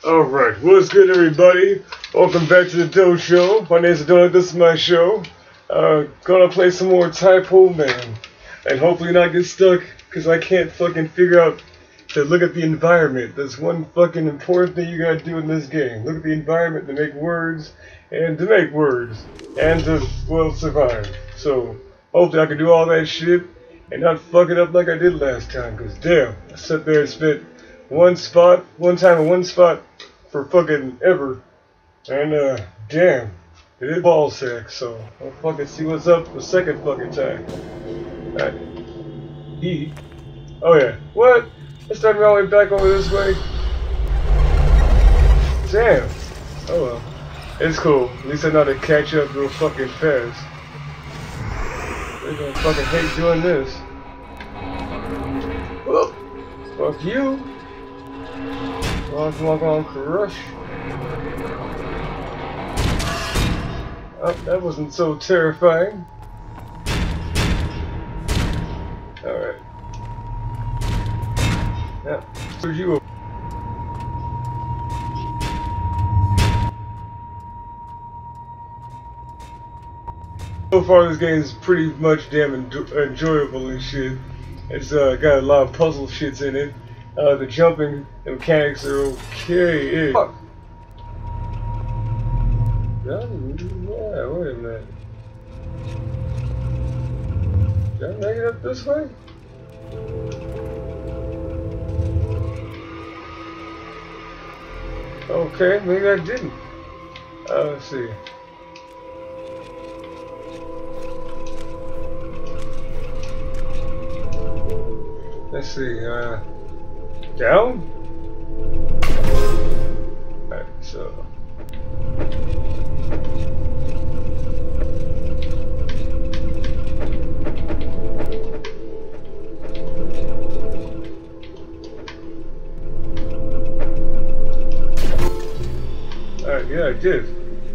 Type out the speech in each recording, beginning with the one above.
Alright, what's good everybody? Welcome back to the Doe Show. My name's Donut, this is my show. Gonna play some more Typo Man. And hopefully not get stuck, because I can't fucking figure out to look at the environment. That's one fucking important thing you gotta do in this game. Look at the environment to make words, and to, well, survive. So, hopefully I can do all that shit, and not fuck it up like I did last time, because damn, I sat there and spent one time in one spot for fucking ever, and damn, it is ball sack, so I'll fucking see what's up the second fucking time. Alright. Oh yeah, what? Let's start all the way back over this way. Damn. Oh well. It's cool. At least I know how to catch up real fucking fast. They're gonna fucking hate doing this. Whoop. Fuck you. Walk on, crush. Oh, that wasn't so terrifying. Alright. Yeah. Where's you? So far this game is pretty much damn enjoyable and shit. It's got a lot of puzzle shits in it. The jumping mechanics are okay. Fuck. Yeah, wait a minute. Did I make it up this way? Okay, maybe I didn't. Let's see. Let's see, down? Alright, so. Alright, yeah, I did.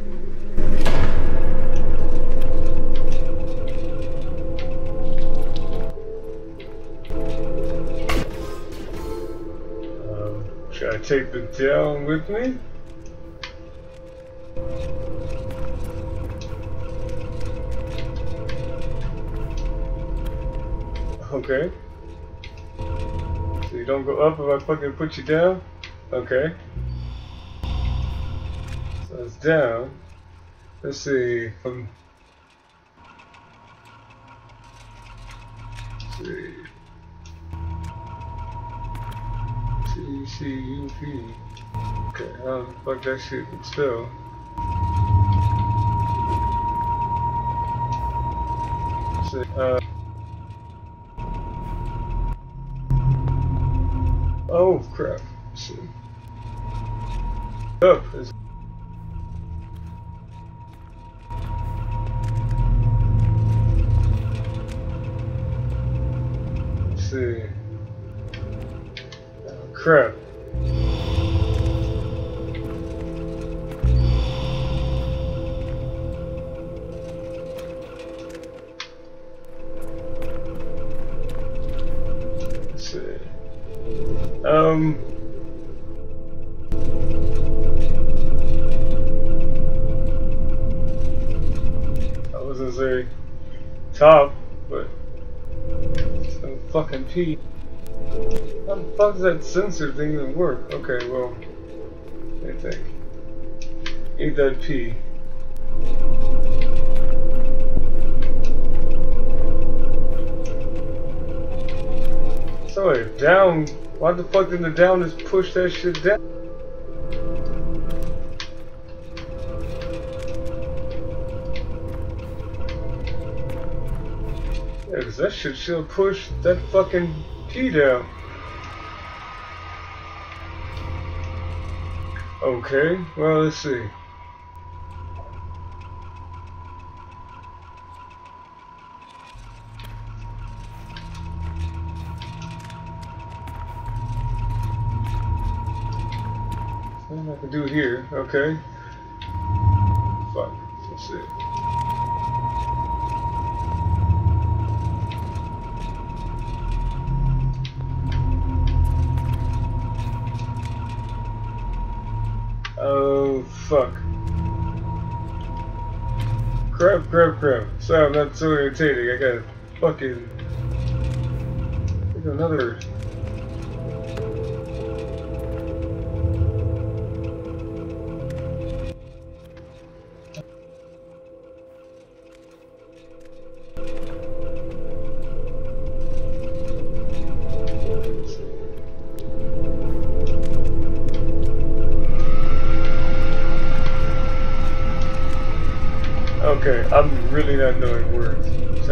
Should I take the down with me? Okay. So you don't go up if I fucking put you down? Okay. So it's down. Let's see. Let's see. C-U-P. Okay, how the fuck that shit can spell? So, oh crap. Let's see. Up is. Let's see. Crap. Let's see. I was gonna say top, but some fucking P. How the fuck does that sensor thing even work? Okay, well, I think. Ain't that P. So wait, down. Why the fuck didn't the down just push that shit down? Yeah, cause that shit should push that fucking P down. Okay, well, let's see. Something I can do here, okay. Fuck, let's see. Oh, fuck. Crap, crap, crap. Sorry, I'm not so irritating. I got fucking... There's another... Okay, I'm really not knowing words.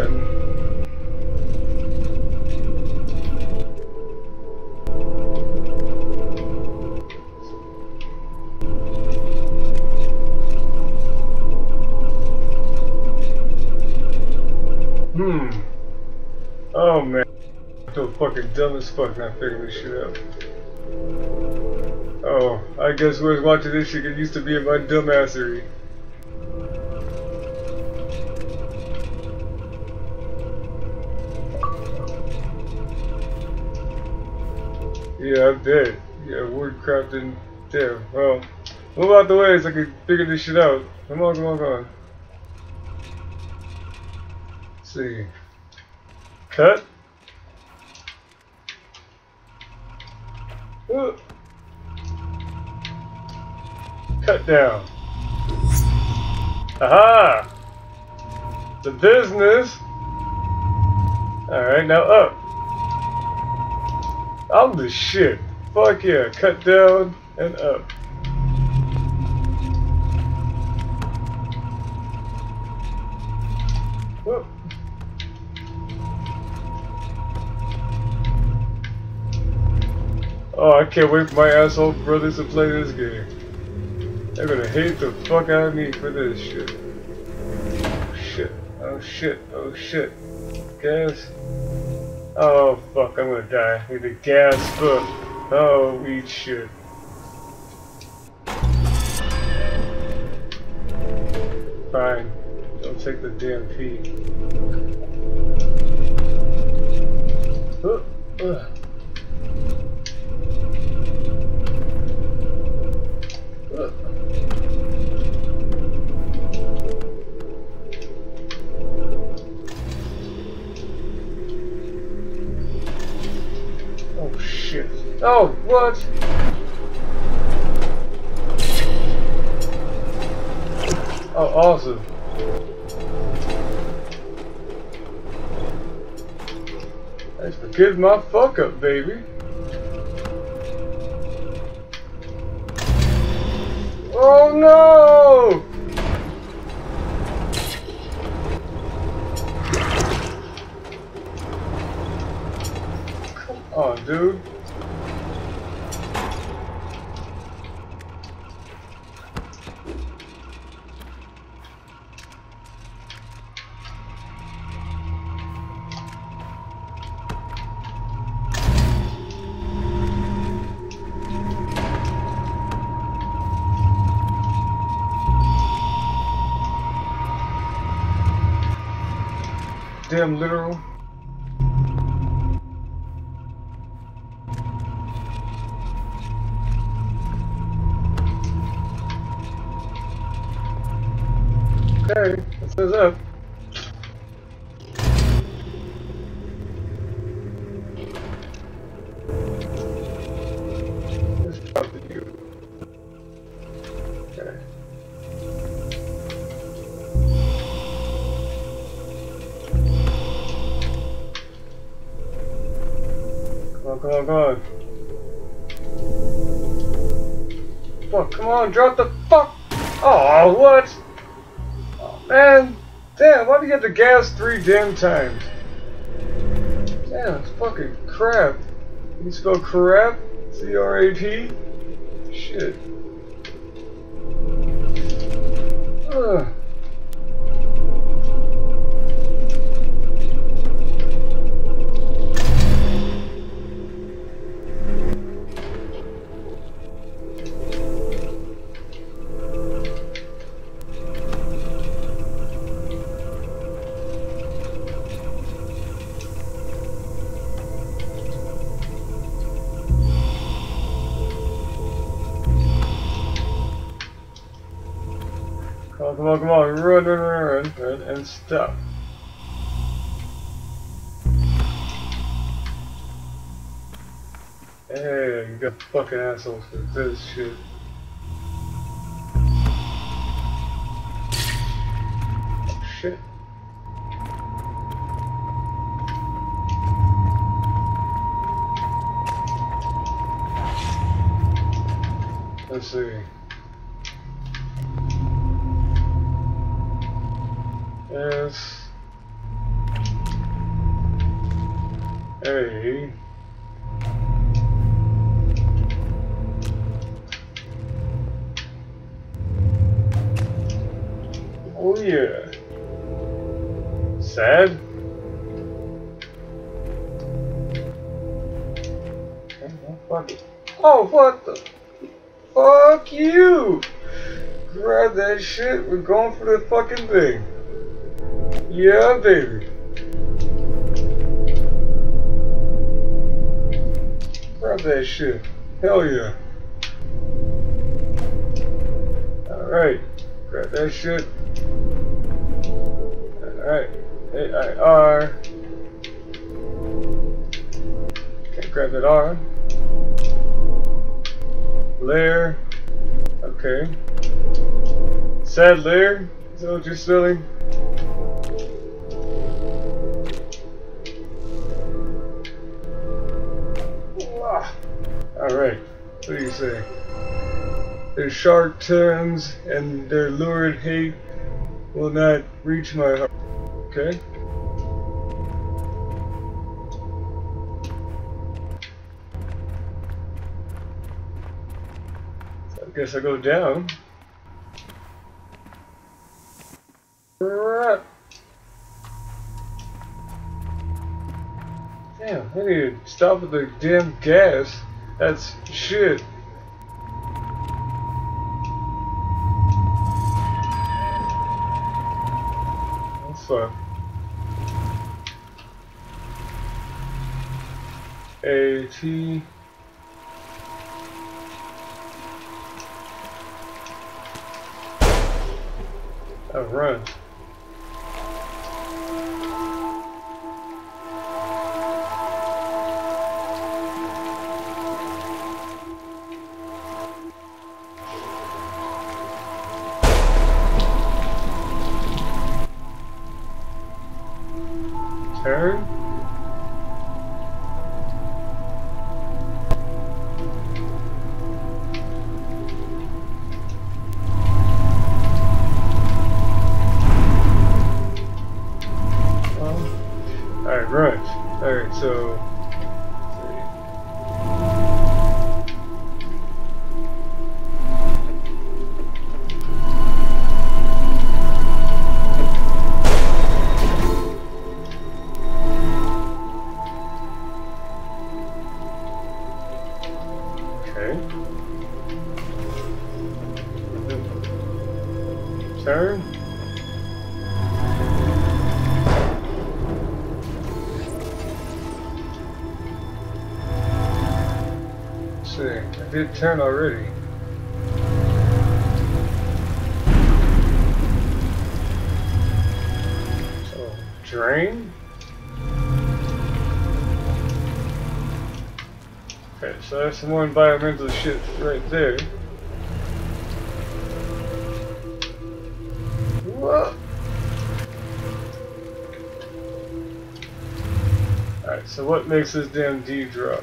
Oh man, I feel fucking dumb as fuck not figuring this shit out. Oh, I guess whoever's watching this shit get used to being my dumbassery. Yeah, I bet. Yeah, word crafting. Damn. Well, move out the way so I can figure this shit out. Come on, come on, come on. Let's see. Cut. Cut down. Aha! The business. Alright, now up. I'm the shit. Fuck yeah. Cut down and up. Whoop. Oh, I can't wait for my asshole brothers to play this game. They're gonna hate the fuck out of me for this shit. Oh shit. Oh shit. Oh shit. Gas. Oh fuck, I'm gonna die. I need the gas foot. Oh, eat shit. Fine. Don't take the damn pee. Oh shit. Oh, what? Oh, awesome. Thanks for getting my fuck up, baby. Oh no! Come on, dude. Damn literal. Okay, that says up. Let's drop the U. Okay. Come on, come on. Fuck, come on, drop the fuck! Oh, what? Oh, man. Damn, why do you have to gas 3 damn times? Damn, it's fucking crap. You spell crap? C-R-A-P? Shit. Ugh. come on, come on. Run, run, run, run, and stop. Hey, you got fucking assholes for this shit. Oh, shit. Let's see. S A Oh yeah. Sad? Fuck it. Oh, what the? Fuck you! Grab that shit, we're going for the fucking thing. Yeah, baby. Grab that shit. Hell yeah. Alright. Grab that shit. Alright. A-I-R. Can't grab that R. Lair. Okay. Sad lair? Is that what you're selling? Alright. What do you say? Their shark tongues and their lurid hate will not reach my heart. Okay. So I guess I go down. Damn, I need to stop with the damn gas. That's shit. That's fun. A-T. Oh, run. Turn. Alright, run. Alright, so turn. Let's see, I did turn already. So, drain. Okay, so that's some more environmental shit right there. What? Alright, so what makes this damn D drop?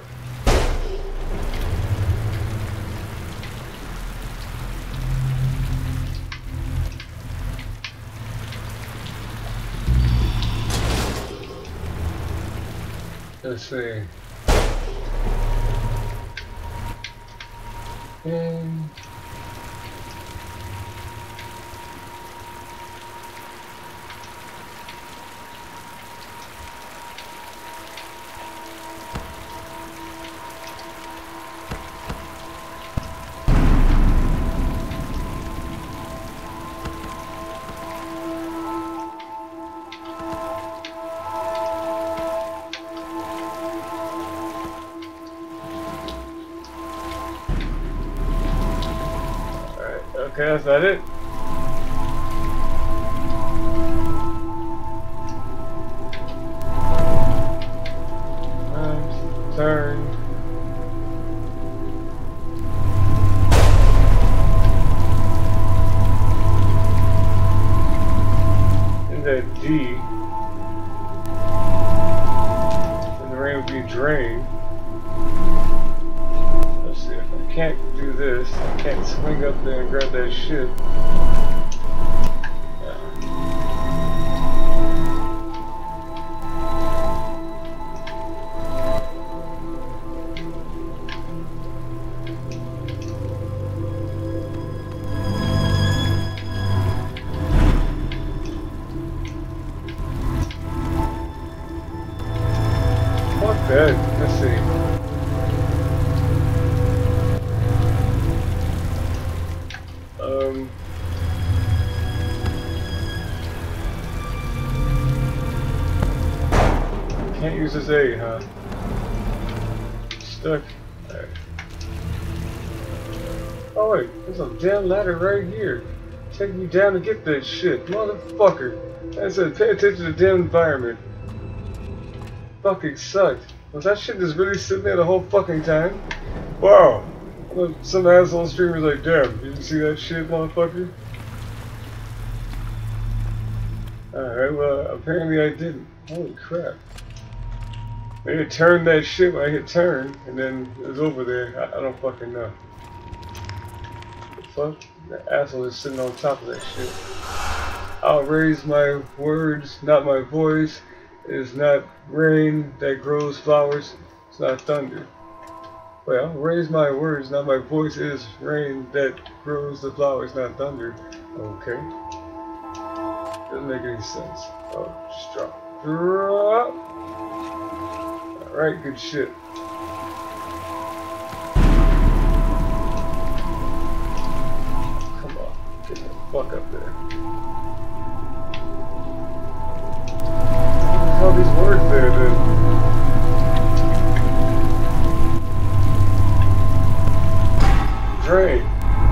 Let's see. And okay, that's not it. can't do this. I can't swing up there and grab that shit. Fuck that. Let's see. Can't use this A, huh? Stuck. Alright. Oh wait, there's a damn ladder right here. Take me down to get that shit, motherfucker. I said, pay attention to the damn environment. Fucking sucked. Was that shit just really sitting there the whole fucking time? Wow. Some asshole streamer's like, damn, you didn't see that shit, motherfucker? Alright, well, apparently I didn't. Holy crap. Maybe turn that shit when I hit turn, and then it was over there. I don't fucking know. The fuck? That asshole is sitting on top of that shit. I'll raise my words, not my voice. It is not rain that grows flowers. It's not thunder. Wait, I'll raise my words, not my voice. It is rain that grows the flowers, not thunder. Okay. Doesn't make any sense. Oh, just drop. Drop! Alright, good shit. Come on, get the fuck up there. What the hell are these words there then? Drain.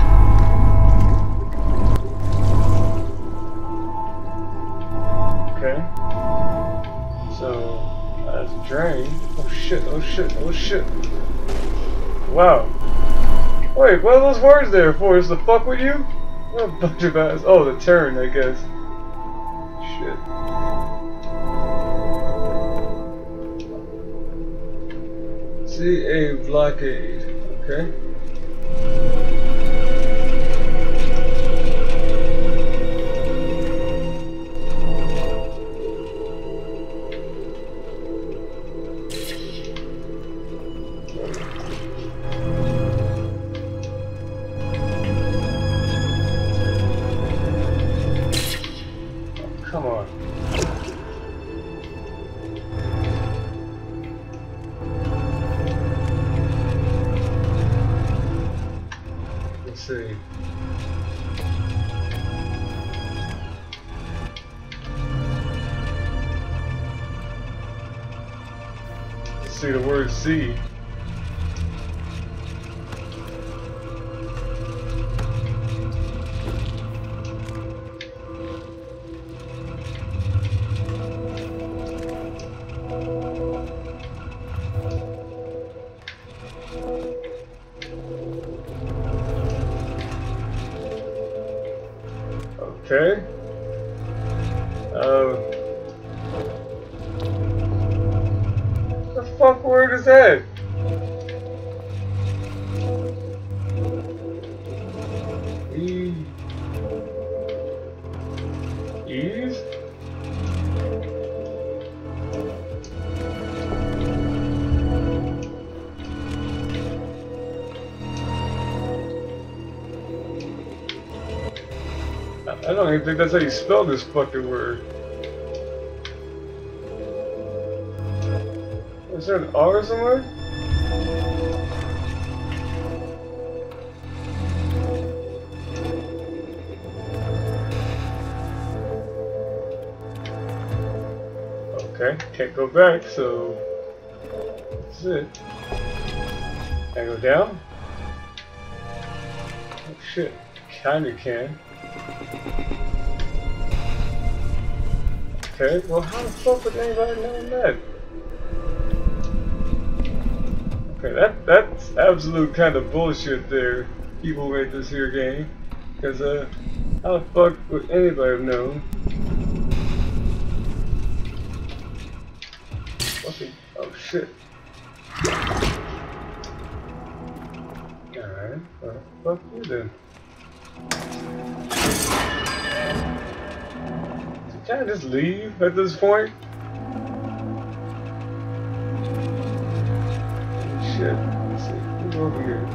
Okay. So, that's a drain. Oh shit, oh shit, oh shit. Wow. Wait, what are those words there for? Is the fuck with you? What a bunch of ass. Oh, the turn, I guess. Shit. See a blockade. Okay. Come on. Let's see. Let's see the word C. Okay. The fuck word is that? Ease? I don't even think that's how you spell this fucking word. Is there an R somewhere? Okay, can't go back, so that's it. Can I go down? Oh shit, kinda can. Okay, well how the fuck would anybody know that? Okay, that's absolute kind of bullshit there, people made this here game. Because how the fuck would anybody have known? Fucking, oh shit. Alright, well, fuck you then. Can I just leave at this point? Shit. Let's see. We'll go over here.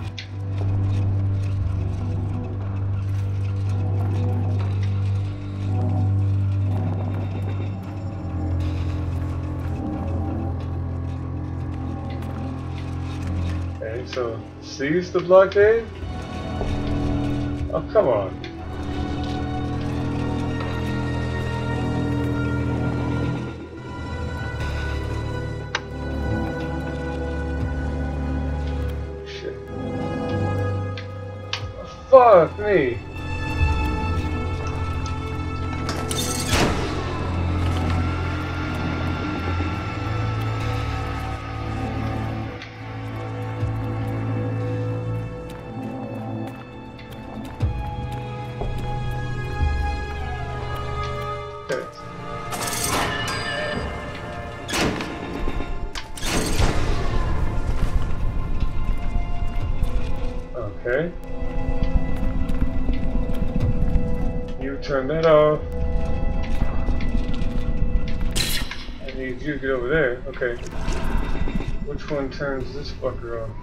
Okay, so seize the blockade? Oh, come on. Fuck me. Okay. You turn that off. I need you to get over there. Okay. Which one turns this fucker off?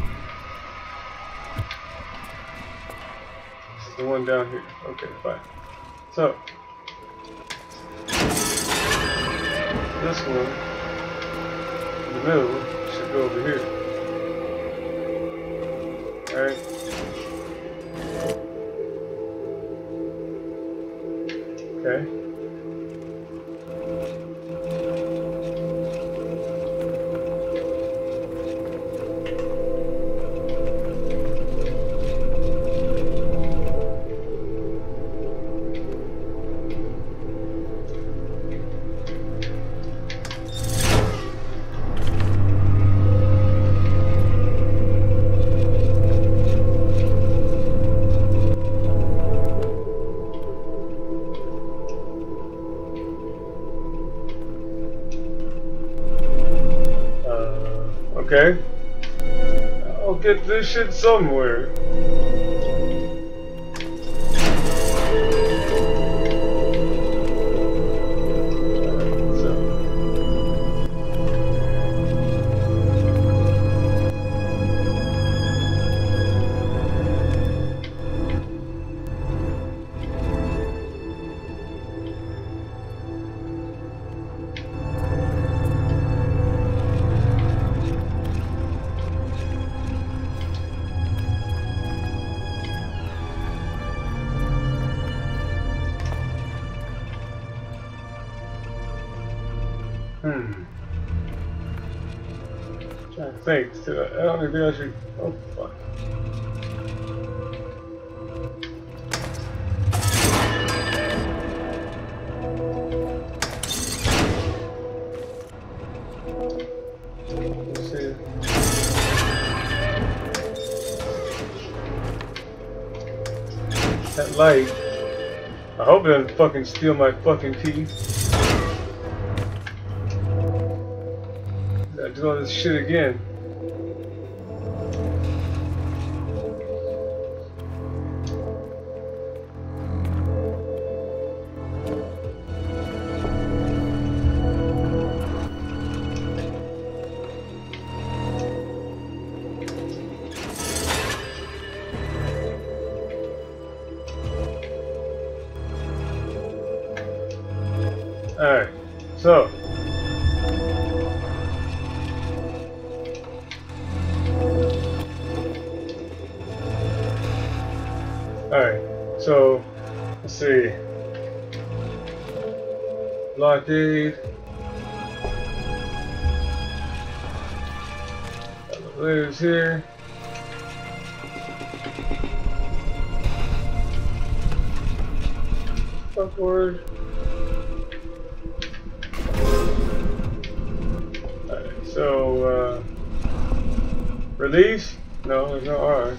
This is the one down here. Okay, fine. So, this one in the middle should go over here. Alright. Okay. Okay. I'll get this shit somewhere. Trying to think. I don't think I should. Oh fuck. Let's see. That light. I hope it doesn't fucking steal my fucking teeth. I do all this shit again. Alright, so alright, so let's see. Blockade. Elevators here. Upward. Alright, so release? No, there's no R.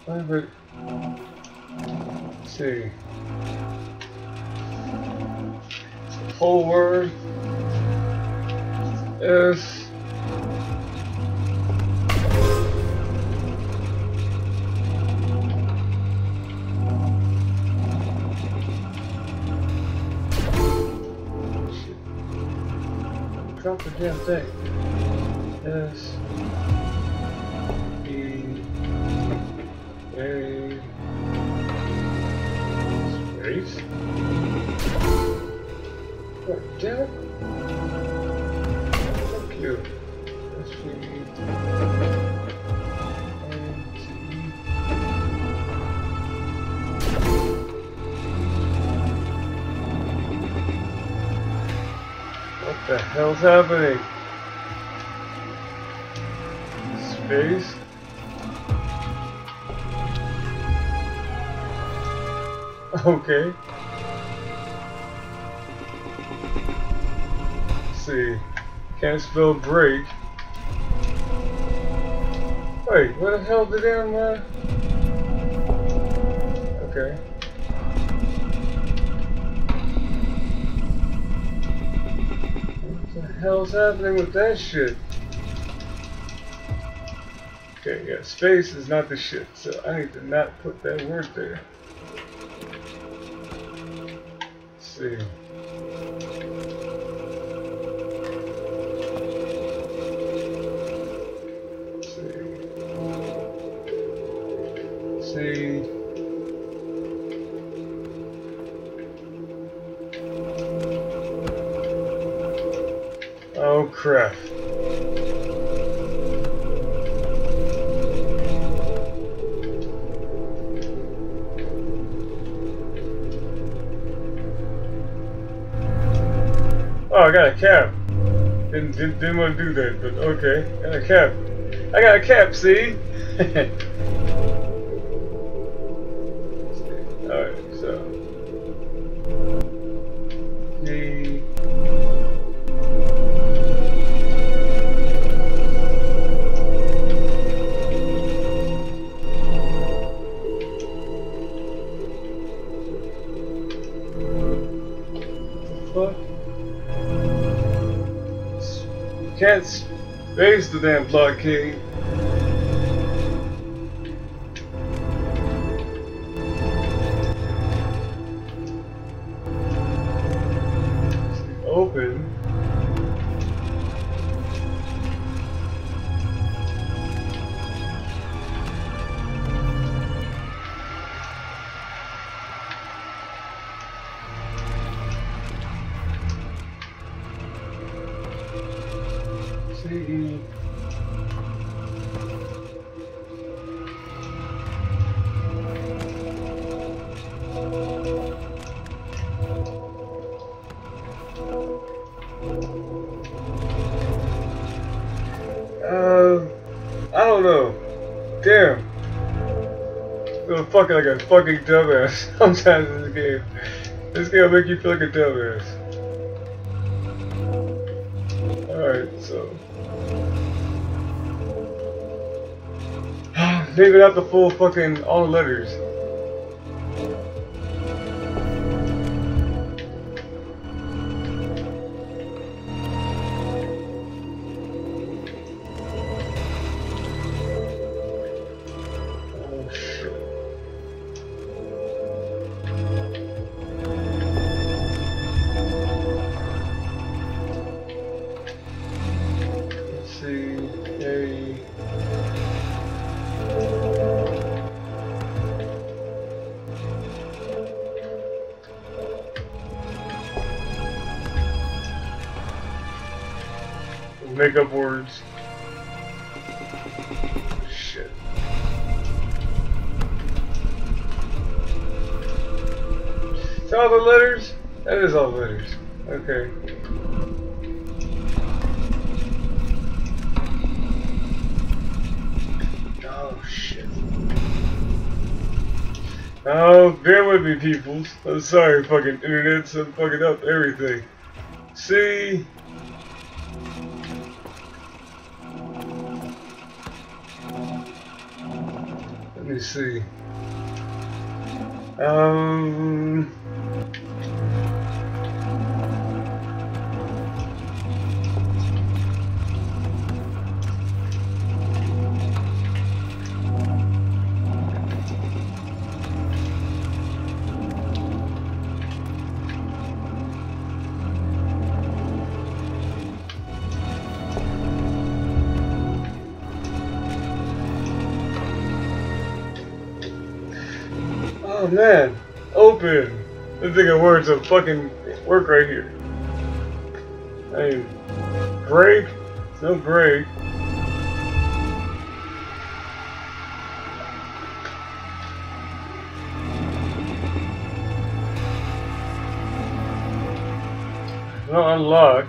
But let's see. Whole word. S. Drop the damn thing. S. E. A. Space. God damn it. Fuck you. S. V. What the hell's happening? Space? Okay. Let's see. Can't spell break. Wait, where the hell did damn okay. What the hell's happening with that shit? Okay, yeah, space is not the shit, so I need to not put that word there. Let's see. Let's see. Oh crap. Oh, I got a cap. Didn't want to do that, but okay. Got a cap. I got a cap, see? Alright, so. The. What the fuck? Can't space the damn blockade. Open. C. I don't know. Damn. I'm fucking like a fucking dumbass sometimes in this game. This game will make you feel like a dumbass. Alright, so. Maybe not the full fucking all the letters. Make up words. Shit. Is that all the letters? That is all the letters. Okay. Oh shit. Oh, bear with me, peoples. I'm sorry, fucking internet, so I'm fucking up everything. See? Let me me see. Oh man, open. This nigga words of fucking work right here. I mean, break. No break. No unlock.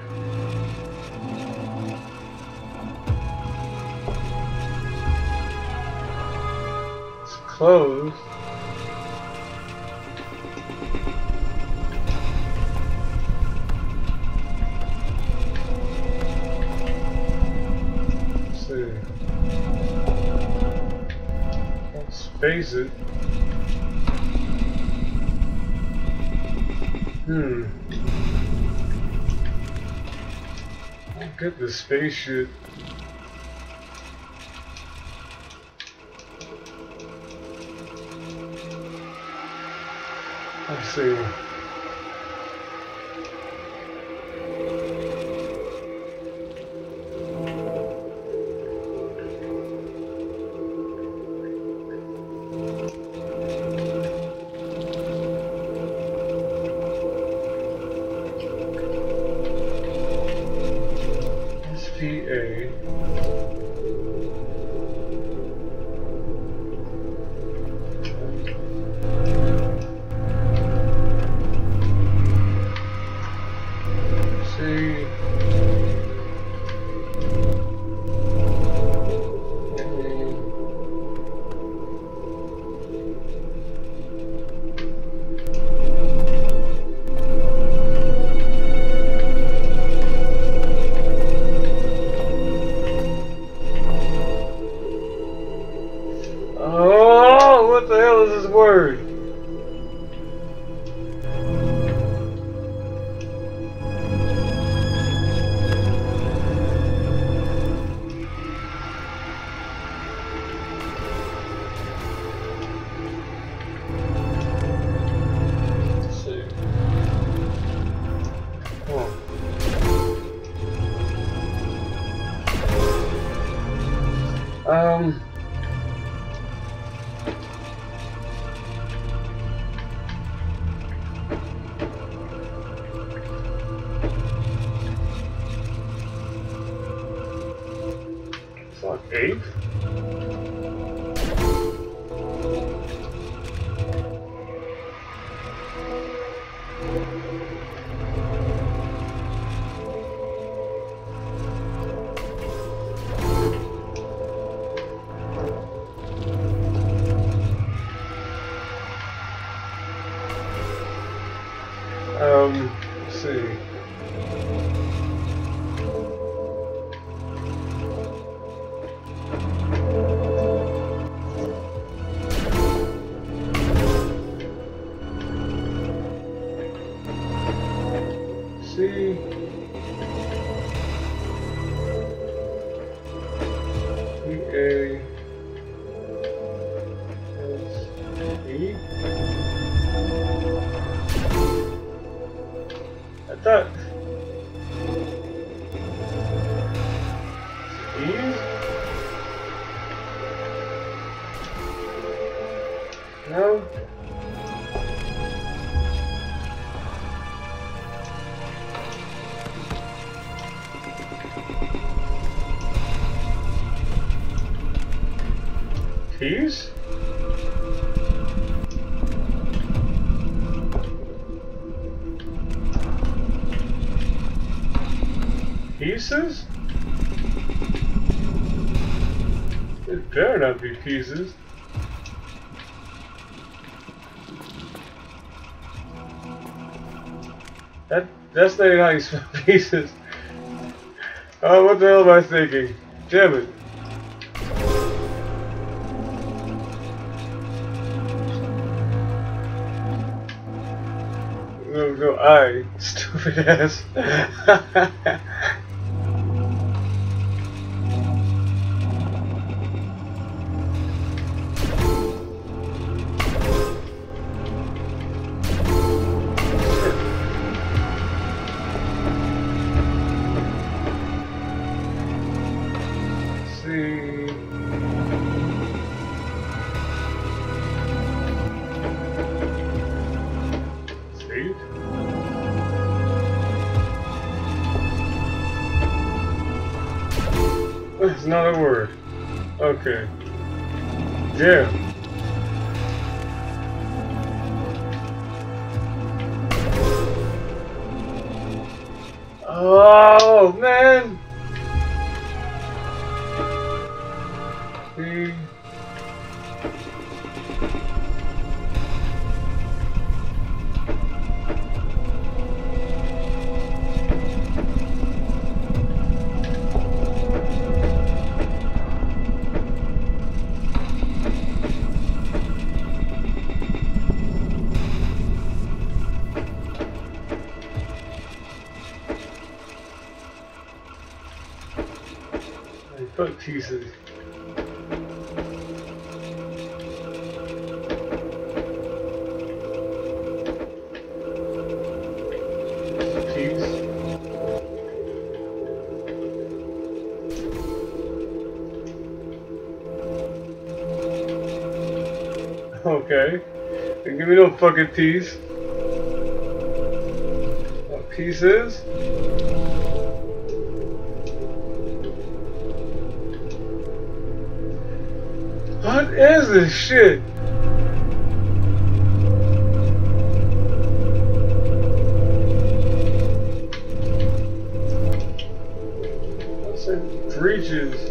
It's closed. Space it. I'll get the space shit. Let's see. SPA. See. Oh, what the hell is this word? Let's see. It's like 8. Let's see. C. A. E. I thought E's? No? P's? Pieces? It better not be pieces. That's not even how you spell pieces. Oh, what the hell am I thinking? Damn it. No, I, stupid ass. It's not a word. Okay. Damn. Oh man. See. Fuck pieces. Okay. Then give me no fucking peace. What pieces? What is this shit? What's it? Breaches.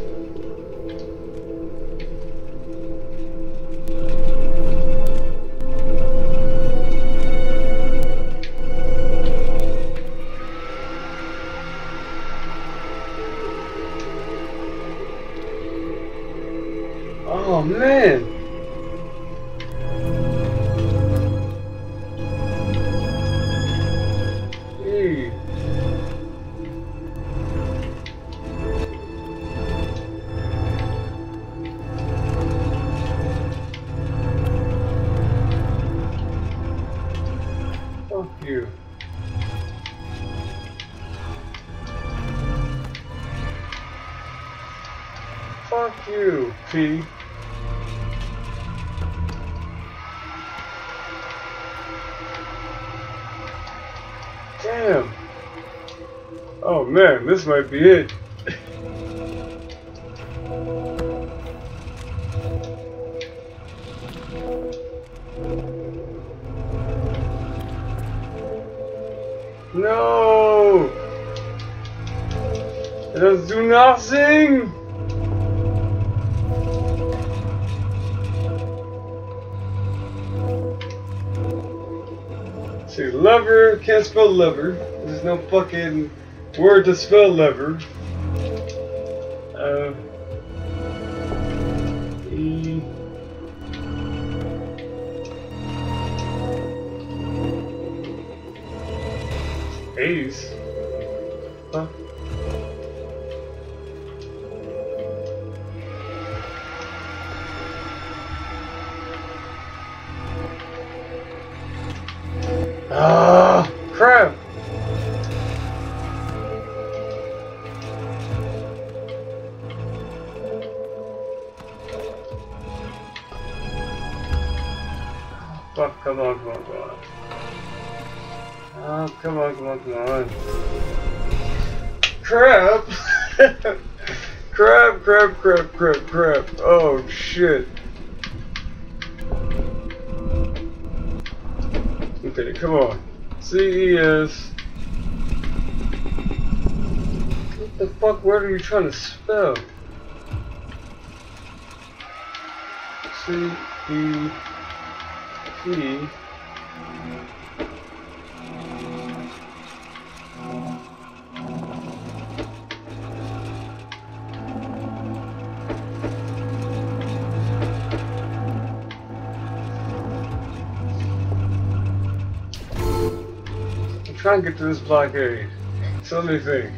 Oh man! Hey. Fuck you. Fuck you, P. Damn. Oh man, this might be it. No! It does do nothing! See, lever, can't spell lever. There's no fucking word to spell lever. E. Ace? Huh? Ah, crap! Fuck, come on. Oh, come on. Crap! crap. Oh, shit. Okay, come on. CES. What the fuck word are you trying to spell? C-E-P. trying to get to this blockade. So let me think.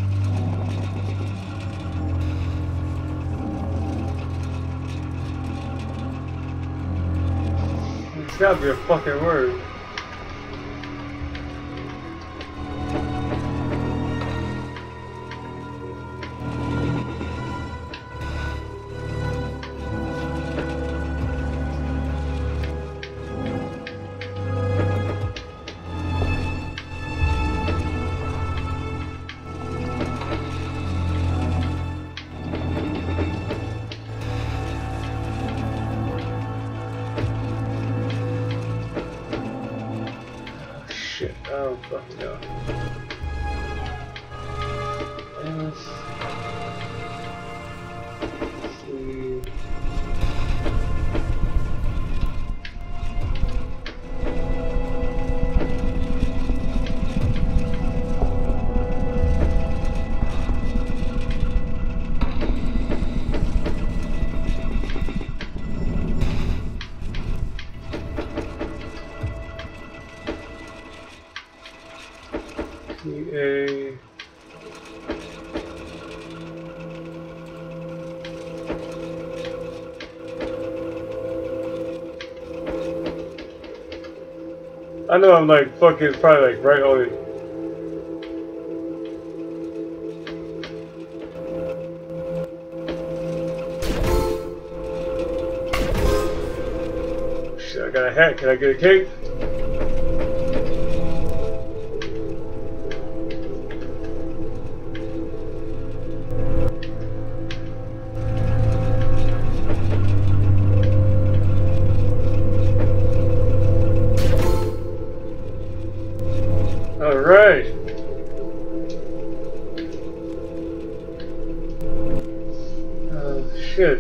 It's gotta be a fucking word. Shit, I don't fucking know. Let's see. A I know I'm like fucking probably like right on it. Shit, I got a hat. Can I get a cake? Alright. Shit.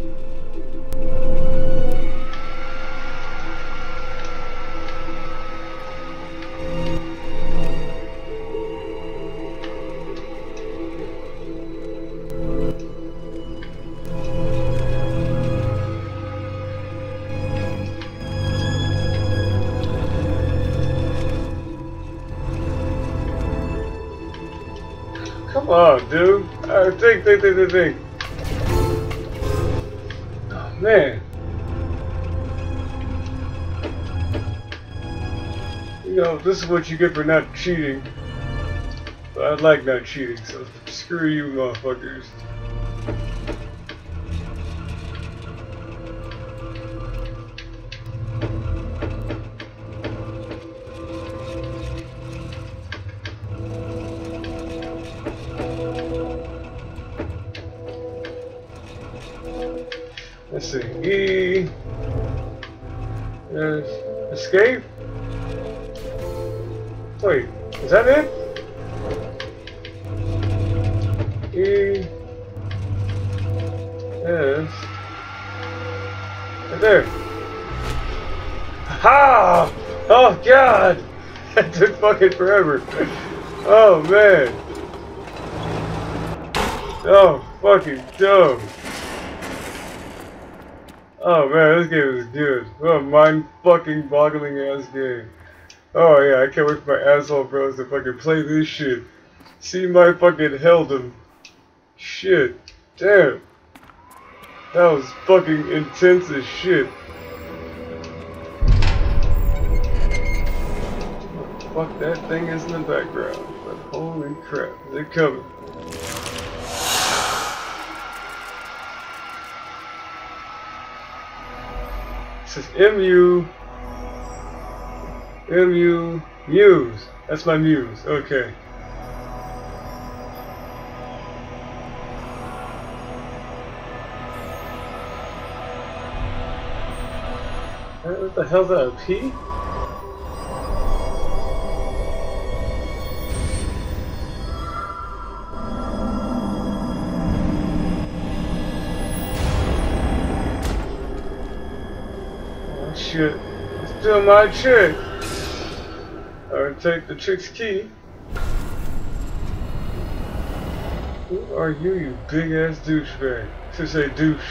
Come on, dude. Think. Oh, man. You know, this is what you get for not cheating. But I like not cheating, so screw you, motherfuckers. Let's see. E. There's escape. Wait, is that it? E. Yes. Right there. Ha! Oh God! That took fucking forever. Oh man. Oh fucking dumb. Oh man, this game is good. What a mind-fucking-boggling ass game. Oh yeah, I can't wait for my asshole bros to fucking play this shit. See my fucking heldom. Shit. Damn. That was fucking intense as shit. Fuck, that thing is in the background. But holy crap, they're coming. This is Muse. That's my muse. Okay. What the hell's that? A P? Shit. It's still my chick. I'll take the chick's key. Who are you, you big ass douchebag? To say douche.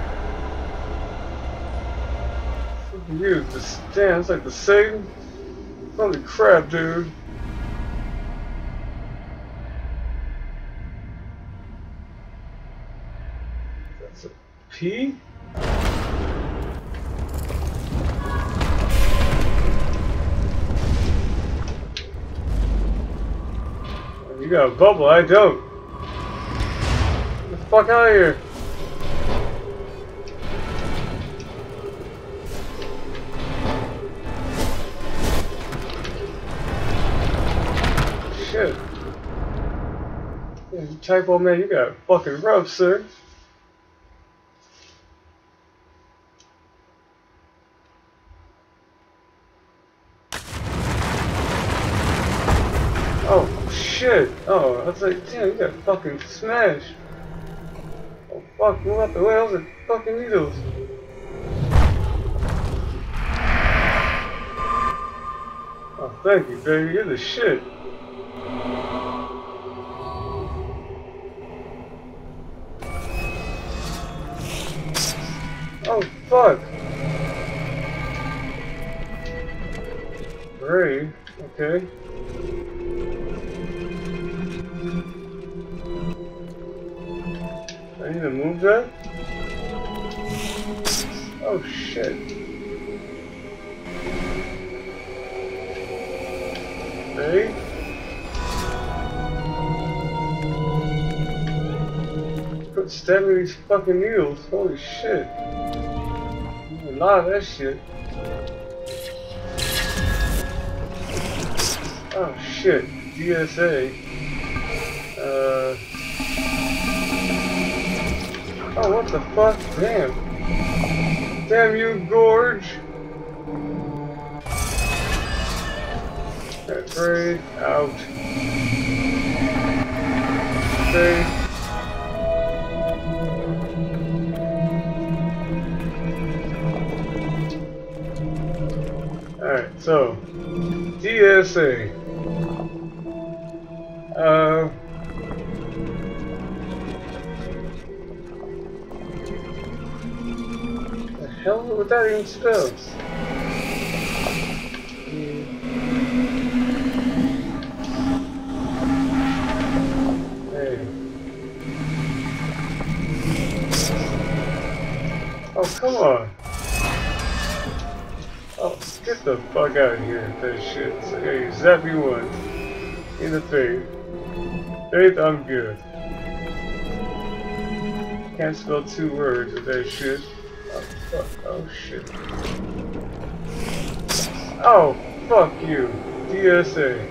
Fucking you, damn, it's like the same Holy crap, dude. That's a P? You got a bubble, I don't. Get the fuck out of here. Shit. Yeah, Typo man, you got fucking rough, sir. Oh shit. Oh, I was like, damn, you got fucking smashed. Oh fuck, move out the way, those are fucking needles. Oh, thank you, baby, you're the shit. Oh fuck. Great, okay. I need to move that? Oh shit. Hey? Quit stabbing these fucking needles. Holy shit. A lot of that shit. Oh shit. DSA. Oh, what the fuck? Damn. Damn you, Gorge. That braid out. Okay. Alright, so DSA. The hell would that even spell? Hey. Oh, come on. Oh, get the fuck out of here with that shit. So, hey, zap me once. In the face. Faith, I'm good. Can't spell 2 words with that shit. Oh, fuck. Oh, shit. Oh, fuck you. DSA.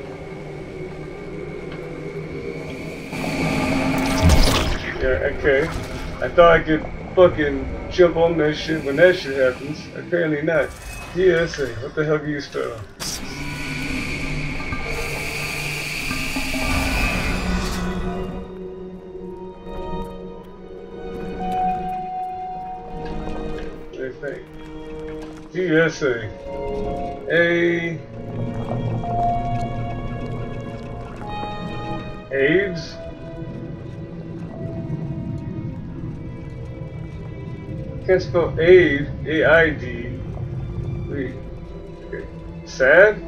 Yeah, okay. I thought I could fucking jump on that shit when that shit happens. Apparently not. DSA. What the hell do you spell? DSA. AIDS? Can't spell aid. A-I-D. Wait. Okay. Sad?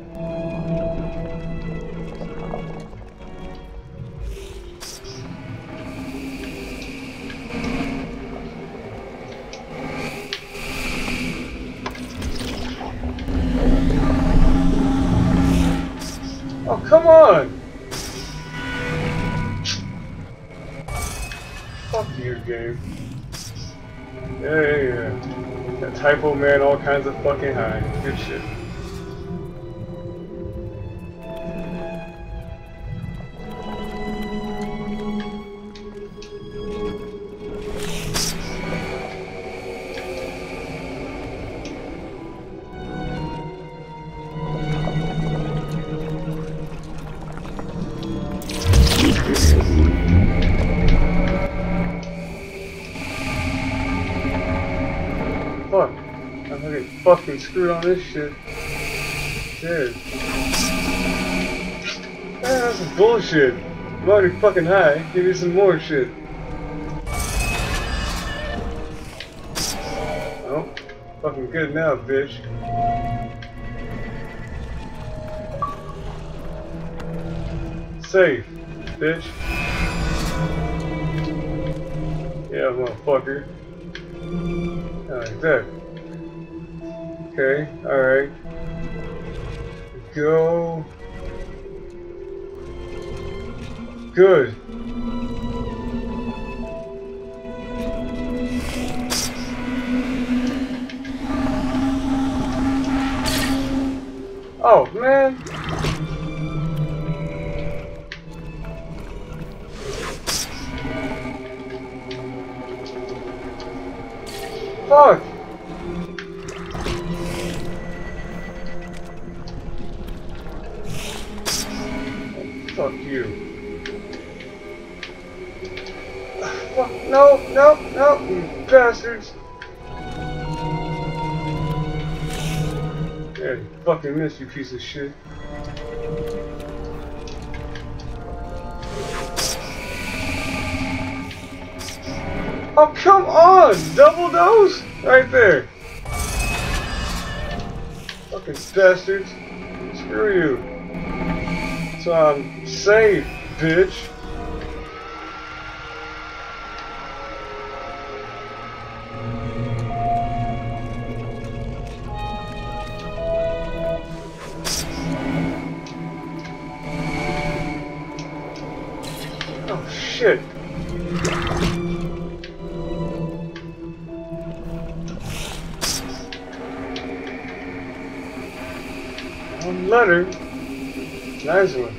Oh, come on! Fuck you, game. Yeah. That Typo man, all kinds of fucking high. Good shit. Fuck. I'm gonna get fucking screwed on this shit. Dude. Man, that's some bullshit. I'm already fucking high. Give me some more shit. Oh. Fucking good now, bitch. Safe, bitch. Yeah, motherfucker. Like that. Okay, alright. Go. Good. Oh, man. Fuck. Fuck you. Fuck. No, no, no, you bastards. Yeah, you fucking missed, you piece of shit. Oh, come on! Double dose? Right there. Fucking bastards. Screw you. So I'm safe, bitch. Oh, shit. Letter. Nice one.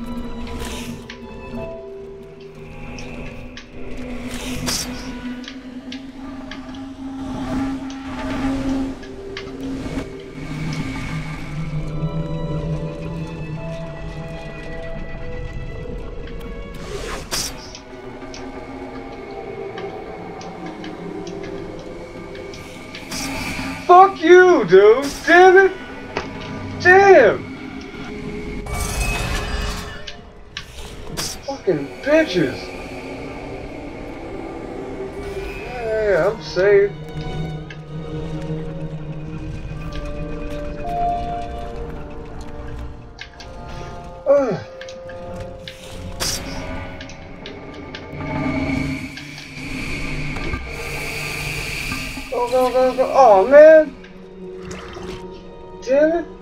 Fuck you, dude! Damn it! Damn! Fucking bitches! Yeah, I'm safe. Ugh. Go, go, go, go. Oh, man! Damn it!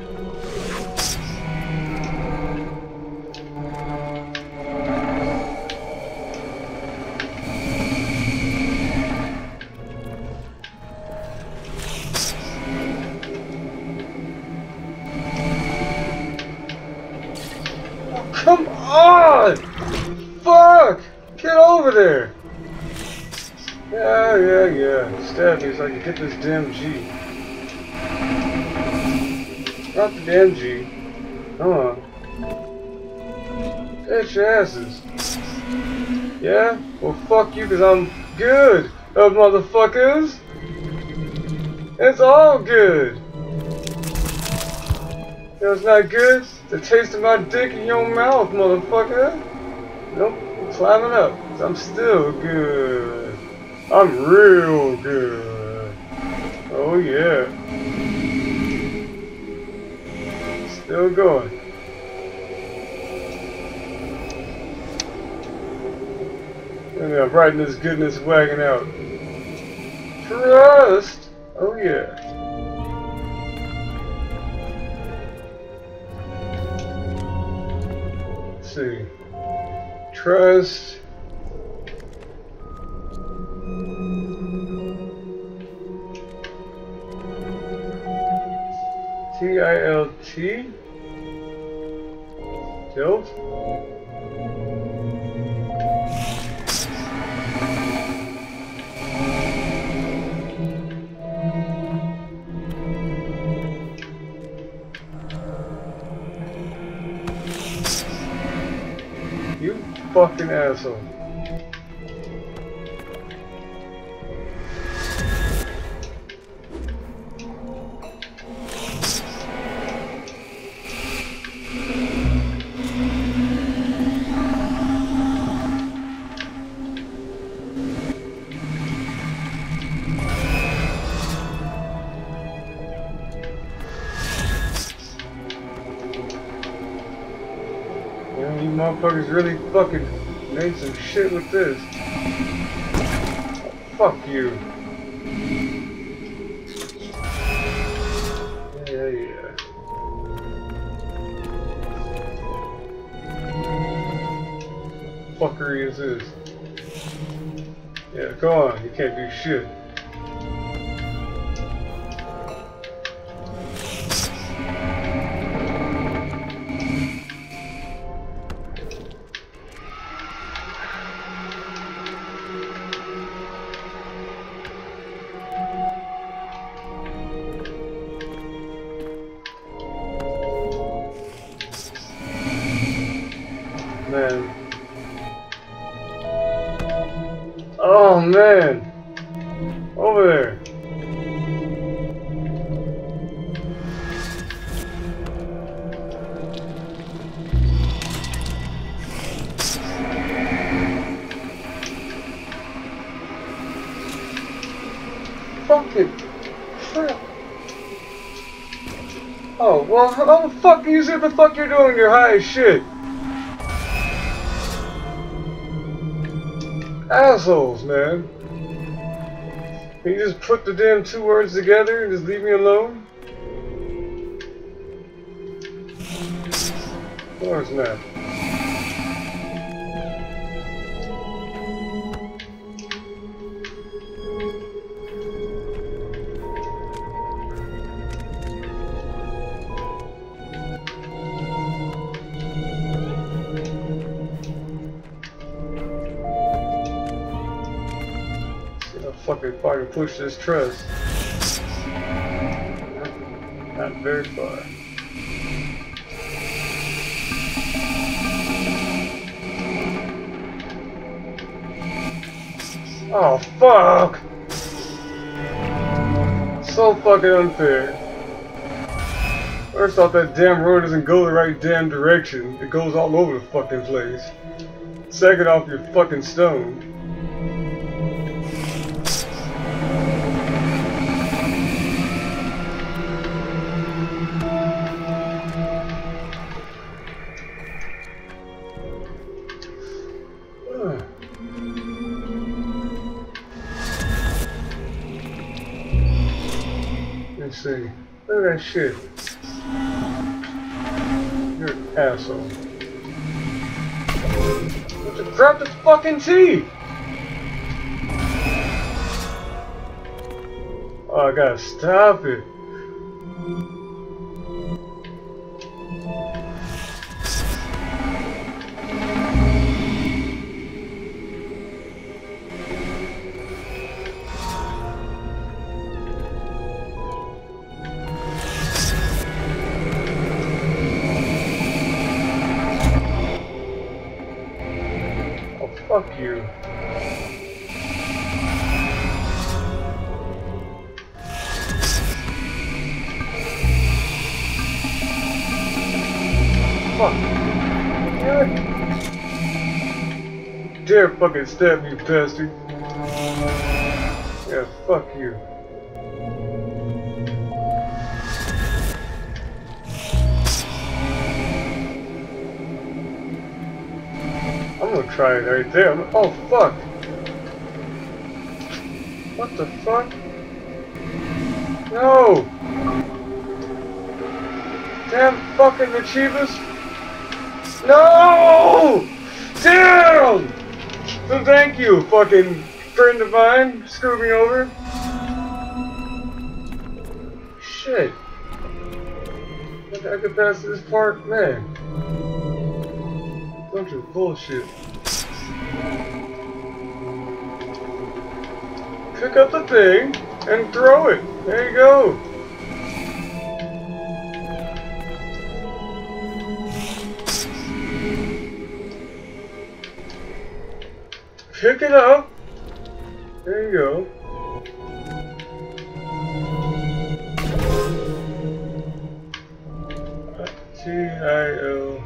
Come on! Fuck! Get over there! Yeah. Stab me so I can get this damn G. Not the damn G. Come on. Bitch asses. Yeah? Well, fuck you, cause I'm good, motherfuckers! It's all good! You know it's not good? The taste of my dick in your mouth, motherfucker! Nope, I'm climbing up, cause I'm still good. I'm real good. Oh yeah. Still going. And I'm riding this goodness wagon out. Trust! Oh yeah. Let's see. Trust. T-I-L-T? Tilt? You fucking asshole. You Them motherfuckers really fucking made some shit with this. Fuck you. Yeah. Fuckery is this? Yeah, go on. You can't do shit. Man. Oh man. Over there. Fucking crap. Oh, well, how the fuck do you see what the fuck you're doing? You're high as shit. Assholes, man. Can you just put the damn two words together and just leave me alone? Where's Matt? Fucking if I can push this truss. Not very far. Oh fuck! So fucking unfair. First off, that damn road doesn't go the right damn direction. It goes all over the fucking place. Second off, you're fucking stoned. Let's see. Look at that shit. You're an asshole. Grab this fucking tea! Oh, I gotta stop it. Fuck you. Fuck. Dare fucking stab me, you bastard. Yeah, fuck you. I'm gonna try it right there. Oh fuck! What the fuck? No! Damn fucking Achievas! No! Damn! So thank you, fucking friend of mine. Screw me over. Shit. I could pass this part, man. Bunch of bullshit. Pick up the thing and throw it. There you go. Pick it up. There you go. T-I-O.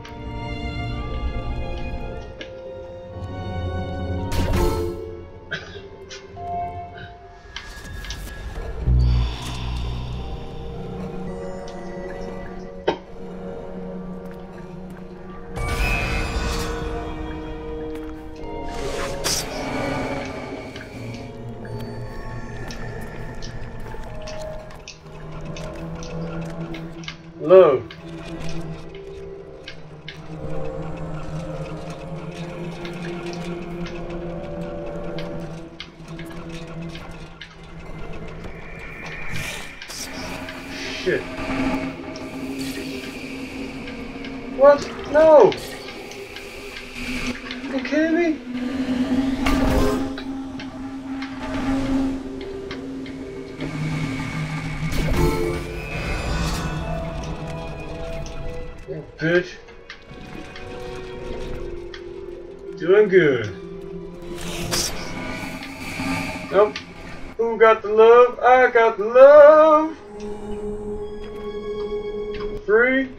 Love. Shit. What? No! Are you kidding me? Yeah, bitch. Doing good. Nope. Who got the love? I got the love. Free.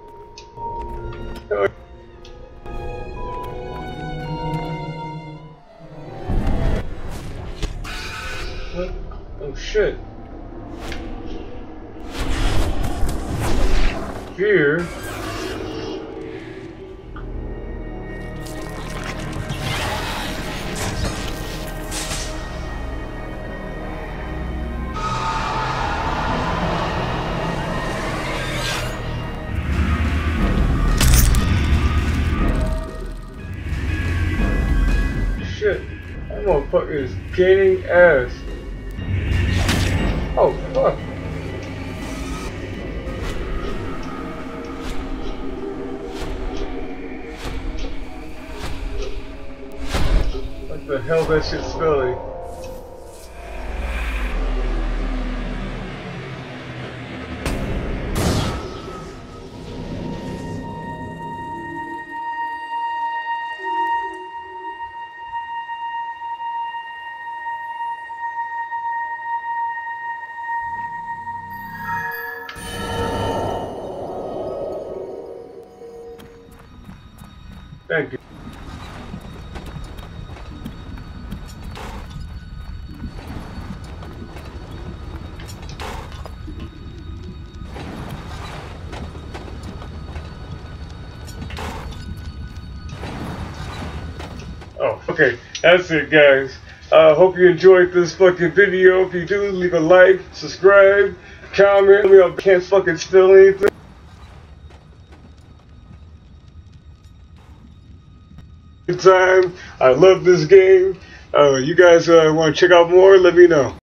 What? Oh shit. Fear. Shit. That motherfucker is gaining ass. Oh fuck. What the hell that shit spelling? Thank you. Oh, okay. That's it, guys. Hope you enjoyed this fucking video. If you do, leave a like, subscribe, comment. I can't fucking spell anything. Good time. I love this game. You guys want to check out more? Let me know.